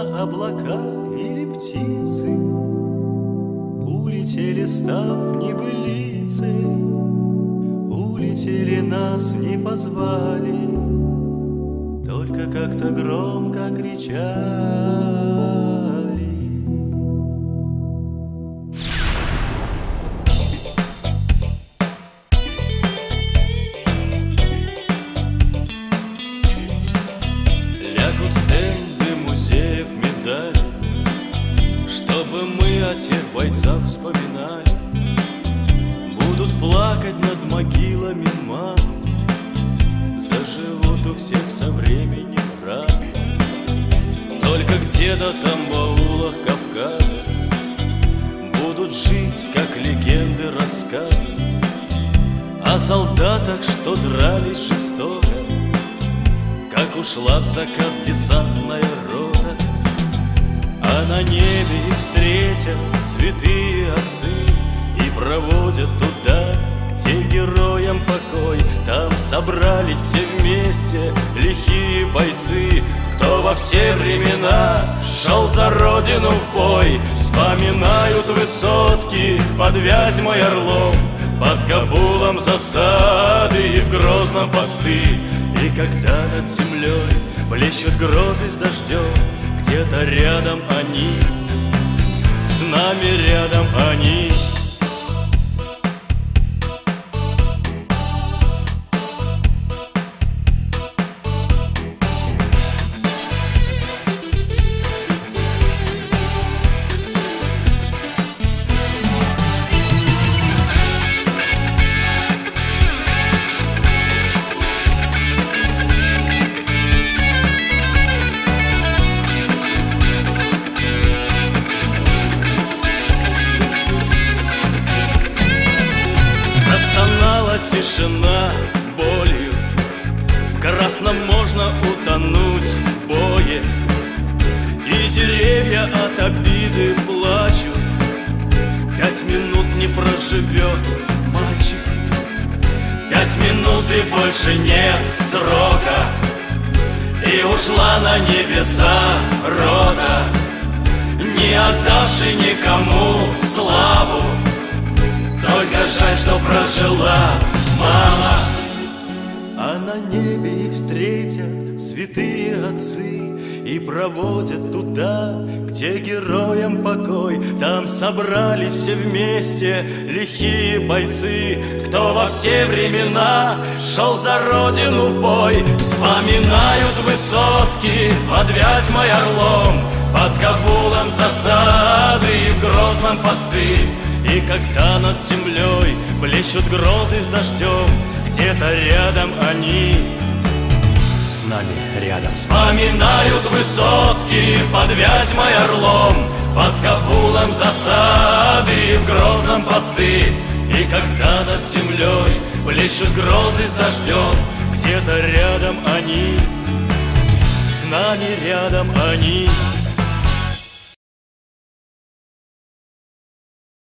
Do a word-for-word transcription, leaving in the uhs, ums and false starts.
на облака или птицы улетели, став небылицей, улетели, нас не позвали, только как-то громко кричали. Лягут стенды музеев медали, чтобы мы о тех бойцах вспоминали. Будут плакать над могилами мам, заживут у всех со временем раны. Только где-то там в аулах Кавказа будут жить, как легенды, рассказы о солдатах, что дрались жестоко, как ушла в закат десантная рота. А на небе их встретят святые отцы и проводят туда, где героям покой. Там собрались все вместе лихие бойцы, кто во все времена шел за родину в бой. Вспоминают высотки под Вязьмой, Орлом, под Кабулом засады и в Грозном посты. И когда над землей блещут грозы с дождем, где-то рядом они, с нами рядом они. Тишина болью, в красном можно утонуть в бое, и деревья от обиды плачут. Пять минут не проживет мальчик, пять минут и больше нет срока, и ушла на небеса рота, не отдавший никому славу. Только жаль, что прожила мама. А на небе их встретят святые отцы и проводят туда, где героям покой. Там собрались все вместе лихие бойцы, кто во все времена шел за родину в бой. Вспоминают высотки под Вязьмой, Орлом, под Кабулом засады и в Грозном посты. И когда над землей блещут грозы с дождем, где-то рядом они, с нами рядом. Вспоминают высотки под Вязьмой, Орлом, под Кабулом засады и в Грозном посты. И когда над землей блещут грозы с дождем, где-то рядом они, с нами рядом они.